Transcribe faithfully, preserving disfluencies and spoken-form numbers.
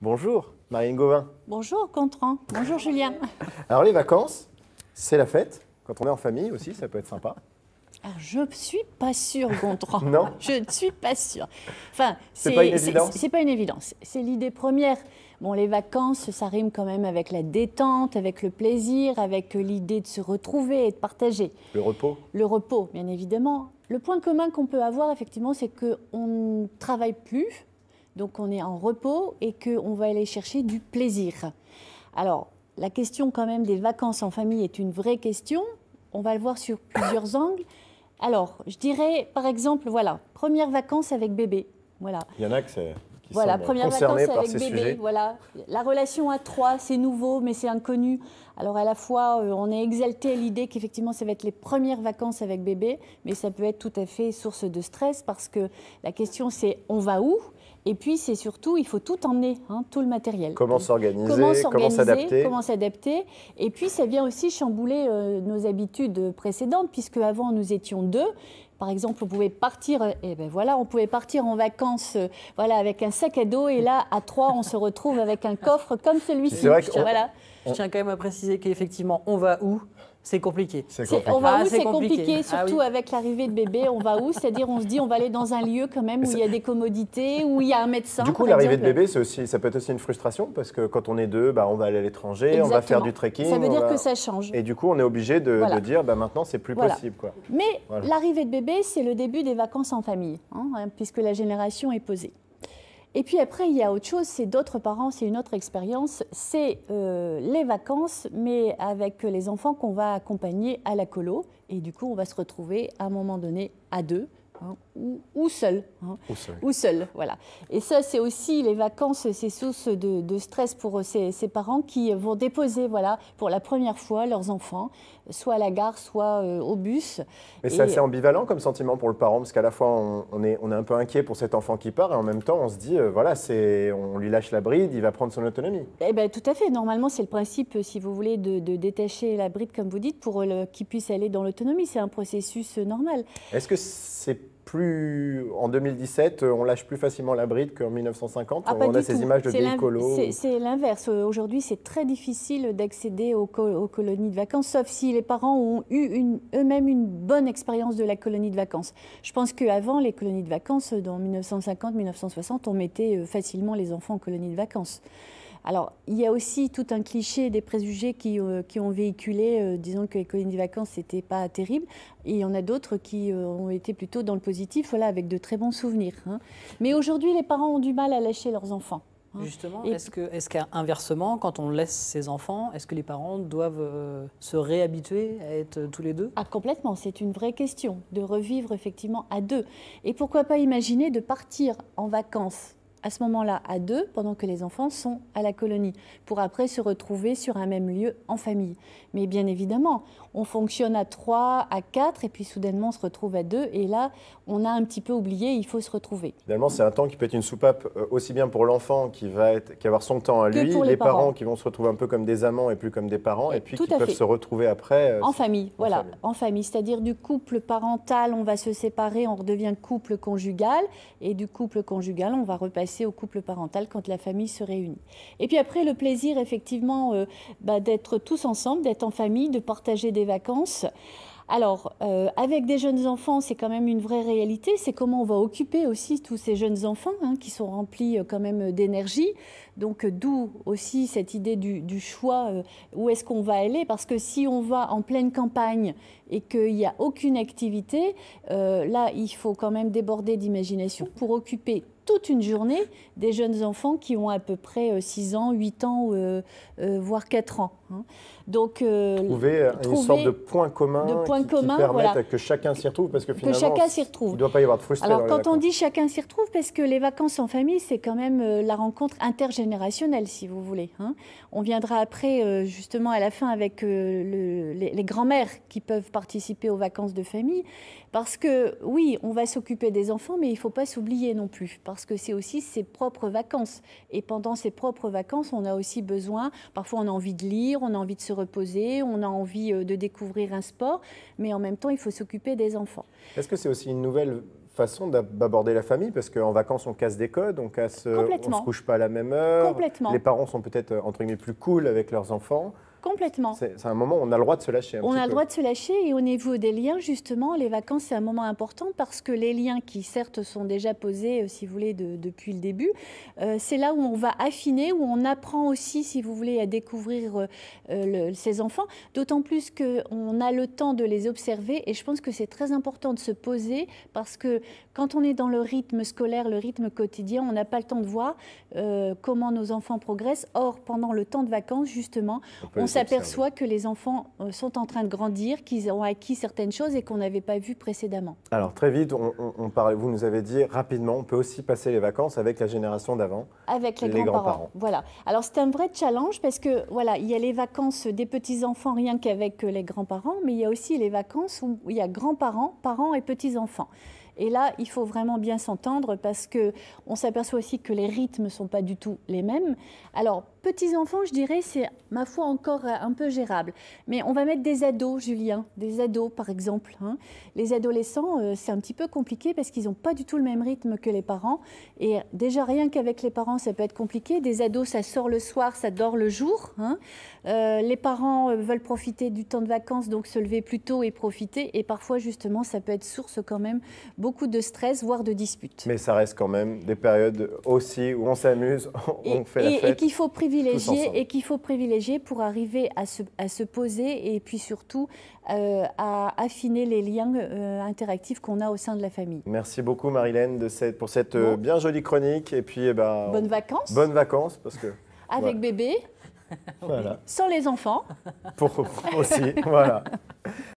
Bonjour, Marine Gauvin. Bonjour, Gontran. Bonjour, Julien. Alors, les vacances, c'est la fête. Quand on est en famille aussi, ça peut être sympa. Alors, je ne suis pas sûre, Gontran. Non. Je ne suis pas sûre. Enfin, c'est pas une évidence. C'est pas une évidence. C'est l'idée première. Bon, les vacances, ça rime quand même avec la détente, avec le plaisir, avec l'idée de se retrouver et de partager. Le repos. Le repos, bien évidemment. Le point commun qu'on peut avoir, effectivement, c'est qu'on ne travaille plus, donc on est en repos et qu'on va aller chercher du plaisir. Alors, la question quand même des vacances en famille est une vraie question. On va le voir sur plusieurs angles. Alors, je dirais, par exemple, voilà, première vacances avec bébé. Voilà. Il y en a que c'est... Qui voilà, sont première concernés vacances par avec ces bébé. sujets. Voilà. La relation à trois, c'est nouveau, mais c'est inconnu. Alors à la fois, euh, on est exalté à l'idée qu'effectivement, ça va être les premières vacances avec bébé, mais ça peut être tout à fait source de stress parce que la question, c'est on va où? Et puis, c'est surtout, il faut tout emmener, hein, tout le matériel. Comment s'organiser, comment s'adapter. Comment s'adapter. Et puis, ça vient aussi chambouler euh, nos habitudes précédentes, puisque avant nous étions deux. Par exemple, on pouvait partir, et ben voilà, on pouvait partir en vacances, euh, voilà, avec un sac à dos, et là, à trois, on se retrouve avec un coffre comme celui-ci. C'est vrai qu'on- Voilà. Je tiens quand même à préciser qu'effectivement, on va où? C'est compliqué. C'est C'est- compliqué. On va Ah, où, c'est c'est compliqué. compliqué, Ah surtout oui. avec l'arrivée de bébé, on va où? C'est-à-dire, on se dit, on va aller dans un lieu quand même où il y a des commodités, où il y a un médecin. Du coup, par l'arrivée de exemple. bébé, c'est aussi, ça peut être aussi une frustration parce que quand on est deux, bah, on va aller à l'étranger, on va faire du trekking. Ça veut on dire va- que ça change. Et du coup, on est obligé de, Voilà. de dire, bah, maintenant, c'est plus Voilà. possible, quoi. Mais Voilà. l'arrivée de bébé, c'est le début des vacances en famille, hein, hein, puisque la génération est posée. Et puis après, il y a autre chose, c'est d'autres parents, c'est une autre expérience, c'est euh, les vacances, mais avec les enfants qu'on va accompagner à la colo. Et du coup, on va se retrouver à un moment donné à deux, hein, ou, ou seul. hein. Ou seul. Ou seul, voilà. Et ça, c'est aussi les vacances, c'est source de, de stress pour ces, ces parents qui vont déposer, voilà, pour la première fois leurs enfants, soit à la gare, soit euh, au bus. Mais Et- c'est assez ambivalent comme sentiment pour le parent, parce qu'à la fois, on, on est, on est un peu inquiet pour cet enfant qui part, et en même temps, on se dit, euh, voilà, c'est, on lui lâche la bride, il va prendre son autonomie. Eh ben, tout à fait. Normalement, c'est le principe, si vous voulez, de, de détacher la bride, comme vous dites, pour le- qu'il puisse aller dans l'autonomie. C'est un processus euh, normal. Est-ce que c'est plus, en deux mille dix-sept, on lâche plus facilement la bride qu'en mille neuf cent cinquante? Ah, pas On du a ces tout. images de C'est vieilles l'in- colos. c'est- C'est l'inverse. Euh, Aujourd'hui, c'est très difficile d'accéder aux, co- aux colonies de vacances, sauf si les parents ont eu une- eux-mêmes une bonne expérience de la colonie de vacances. Je pense qu'avant, les colonies de vacances, dans mille neuf cent cinquante mille neuf cent soixante, on mettait euh, facilement les enfants en colonie de vacances. Alors, il y a aussi tout un cliché des préjugés qui, euh, qui ont véhiculé, euh, disons que les colonies de vacances, c'était pas terrible. Et il y en a d'autres qui euh, ont été plutôt dans le positif, voilà, avec de très bons souvenirs, hein. Mais aujourd'hui, les parents ont du mal à lâcher leurs enfants, hein. Justement, Et- est-ce que, est-ce qu'inversement, quand on laisse ses enfants, est-ce que les parents doivent euh, se réhabituer à être tous les deux? Ah, complètement, c'est une vraie question de revivre effectivement à deux. Et pourquoi pas imaginer de partir en vacances à ce moment-là à deux, pendant que les enfants sont à la colonie, pour après se retrouver sur un même lieu en famille. Mais bien évidemment, on fonctionne à trois, à quatre, et puis soudainement on se retrouve à deux, et là, on a un petit peu oublié, il faut se retrouver. Finalement, c'est un temps qui peut être une soupape euh, aussi bien pour l'enfant qui va être, qui va avoir son temps à Que lui, pour les parents. parents. qui vont se retrouver un peu comme des amants et plus comme des parents, et puis Tout qui à peuvent fait. se retrouver après. euh, En famille, voilà, famille. en famille, c'est-à-dire du couple parental, on va se séparer, on redevient couple conjugal, et du couple conjugal, on va repasser au couple parental quand la famille se réunit. Et puis après, le plaisir, effectivement, euh, bah, d'être tous ensemble, d'être en famille, de partager des vacances. Alors, euh, avec des jeunes enfants, c'est quand même une vraie réalité. C'est comment on va occuper aussi tous ces jeunes enfants, hein, qui sont remplis euh, quand même d'énergie. Donc, euh, d'où aussi cette idée du, du choix, euh, où est-ce qu'on va aller? Parce que si on va en pleine campagne et qu'il n'y a aucune activité, euh, là, il faut quand même déborder d'imagination pour occuper toute une journée des jeunes enfants qui ont à peu près six ans, huit ans, euh, euh, voire quatre ans, hein. Donc, euh, Trouver une trouver sorte de point commun de point qui, qui commun, permette voilà. que chacun s'y retrouve, parce que que finalement, chacun s'y retrouve. il ne doit pas y avoir de frustration. Alors, quand on dit chacun s'y retrouve, parce que les vacances en famille, c'est quand même euh, la rencontre intergénérationnelle, si vous voulez, hein. On viendra après, euh, justement, à la fin, avec euh, le- les, les grands-mères qui peuvent participer aux vacances de famille. Parce que, oui, on va s'occuper des enfants, mais il ne faut pas s'oublier non plus, parce que c'est aussi ses propres vacances. Et pendant ses propres vacances, on a aussi besoin, parfois on a envie de lire, on a envie de se reposer, on a envie euh, de découvrir un sport, mais en même temps, il faut s'occuper des enfants. Est-ce que c'est aussi une nouvelle façon d'aborder la famille, parce qu'en vacances, on casse des codes, on casse, on Complètement. se couche pas à la même heure. Complètement. Les parents sont peut-être, entre guillemets, plus cool avec leurs enfants. Complètement. C'est c'est un moment où on a le droit de se lâcher un On petit a le peu. droit de se lâcher et au niveau des liens, justement, les vacances, c'est un moment important parce que les liens qui, certes, sont déjà posés, euh, si vous voulez, de- depuis le début, euh, c'est là où on va affiner, où on apprend aussi, si vous voulez, à découvrir euh, euh, le- ses enfants, d'autant plus qu'on a le temps de les observer et je pense que c'est très important de se poser parce que quand on est dans le rythme scolaire, le rythme quotidien, on n'a pas le temps de voir euh, comment nos enfants progressent. Or, pendant le temps de vacances, justement, On peut on les s'aperçoit que les enfants euh, sont en train de grandir, qu'ils ont acquis certaines choses et qu'on n'avait pas vues précédemment. Alors très vite, on, on, on parlait, vous nous avez dit rapidement, on peut aussi passer les vacances avec la génération d'avant. Avec les, Les grands-parents. grands-parents. Voilà. Alors c'est un vrai challenge parce que voilà, il y a les vacances des petits-enfants rien qu'avec les grands-parents, mais il y a aussi les vacances où il y a grands-parents, parents et petits-enfants. Et là, il faut vraiment bien s'entendre parce que on s'aperçoit aussi que les rythmes ne sont pas du tout les mêmes. Alors, petits-enfants, je dirais, c'est ma foi encore un peu gérable. Mais on va mettre des ados, Julien, des ados par exemple. Hein. Les adolescents, euh, c'est un petit peu compliqué parce qu'ils n'ont pas du tout le même rythme que les parents. Et déjà, rien qu'avec les parents, ça peut être compliqué. Des ados, ça sort le soir, ça dort le jour. Hein. Euh, les parents euh, veulent profiter du temps de vacances, donc se lever plus tôt et profiter. Et parfois, justement, ça peut être source quand même beaucoup de stress, voire de disputes. Mais ça reste quand même des périodes aussi où on s'amuse, on Et, fait la et- fête. et qu'il faut tous privilégier ensemble. et qu'il faut privilégier pour arriver à se, à se poser et puis surtout euh, à affiner les liens euh, interactifs qu'on a au sein de la famille. Merci beaucoup Marilène de cette, pour cette euh, Bon. bien jolie chronique. Et puis, eh ben, Bonnes vacances bonnes vacances, parce que avec voilà. bébé, Voilà. sans les enfants. Pour aussi, voilà.